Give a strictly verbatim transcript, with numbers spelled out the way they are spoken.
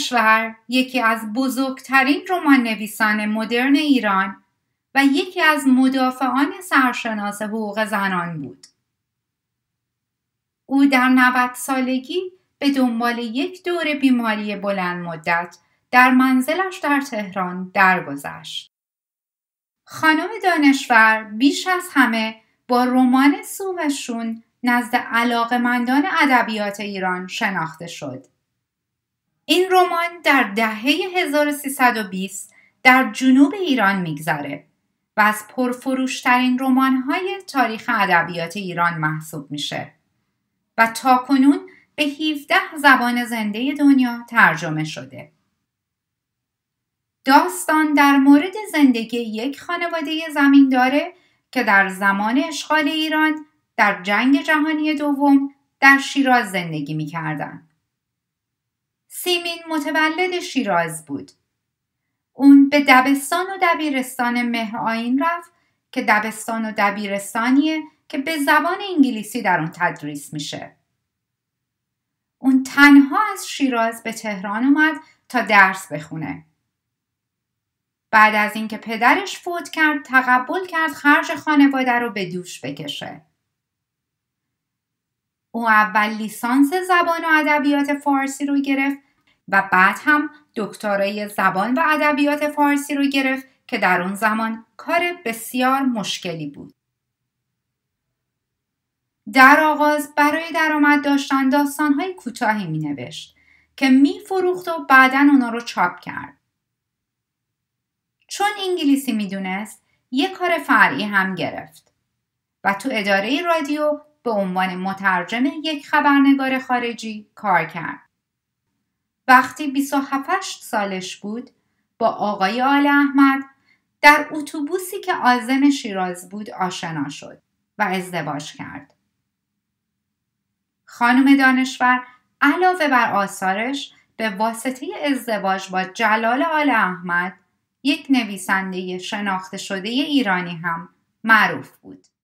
دانشور یکی از بزرگترین رمان نویسان مدرن ایران و یکی از مدافعان سرشناس حقوق زنان بود. او در نود سالگی به دنبال یک دور بیماری بلند مدت در منزلش در تهران درگذشت. خانم دانشور بیش از همه با رمان سو و شون نزد علاقه‌مندان ادبیات ایران شناخته شد. این رمان در دهه هزار و سیصد و بیست در جنوب ایران میگذره و از پرفروشترین رمان‌های تاریخ ادبیات ایران محسوب میشه و تاکنون به هفده زبان زنده دنیا ترجمه شده. داستان در مورد زندگی یک خانواده زمینداره که در زمان اشغال ایران در جنگ جهانی دوم در شیراز زندگی می‌کردند. سیمین متولد شیراز بود. اون به دبستان و دبیرستان مهرآیین رفت که دبستان و دبیرستانیه که به زبان انگلیسی در اون تدریس میشه. اون تنها از شیراز به تهران اومد تا درس بخونه. بعد از اینکه پدرش فوت کرد تقبل کرد خرج خانواده رو به دوش بکشه. او اول لیسانس زبان و ادبیات فارسی رو گرفت و بعد هم دکترای زبان و ادبیات فارسی رو گرفت که در اون زمان کار بسیار مشکلی بود. در آغاز برای درآمد داشتن داستان‌های کوتاهی می‌نوشت که می‌فروخت و بعداً اونا رو چاپ کرد. چون انگلیسی می‌دونست، یک کار فرعی هم گرفت و تو اداره رادیو به عنوان مترجم یک خبرنگار خارجی کار کرد. وقتی بیست و هفت سالش بود، با آقای آل احمد در اتوبوسی که عازم شیراز بود آشنا شد و ازدواج کرد. خانم دانشور علاوه بر آثارش به واسطه ازدواج با جلال آل احمد یک نویسنده شناخته شده ایرانی هم معروف بود.